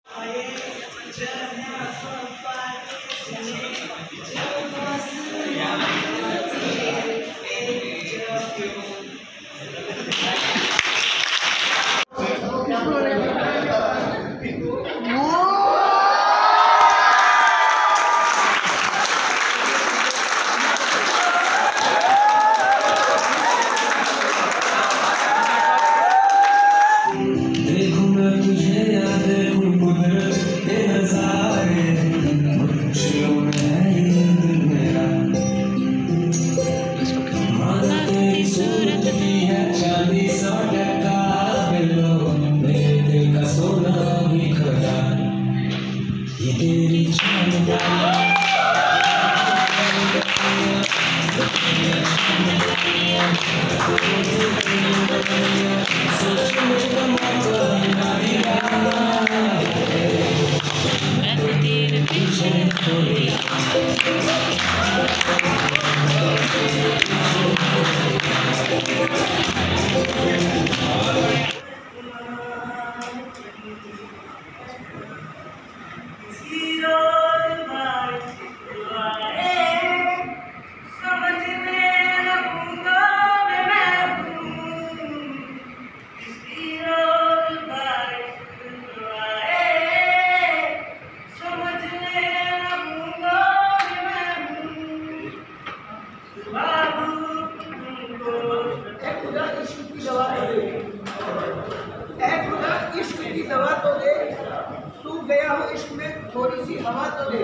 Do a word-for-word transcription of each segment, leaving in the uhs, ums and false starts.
दवा तो दे, सूख गया हो इश्क में थोड़ी सी हवा तो दे।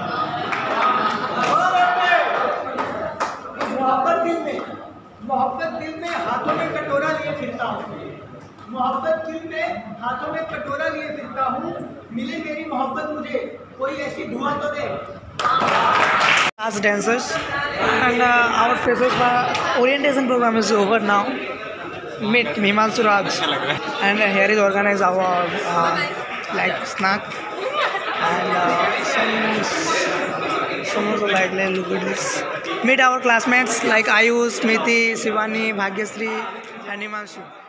इस मोहब्बत दिल में मोहब्बत दिल में हाथों में कटोरा लिए फिरता हूँ, मोहब्बत दिल में हाथों में कटोरा लिए फिरता हूँ। मिले मेरी मोहब्बत मुझे कोई ऐसी धुआं तो दे। Class dancers and uh, our freshers orientation program is over now. Meet Himanshu Raj and uh, here is organized our uh, like snack and uh, some some also like look at this. Meet our classmates like Ayush, Smiti, Shivani, Bhagyasri and Himanshu.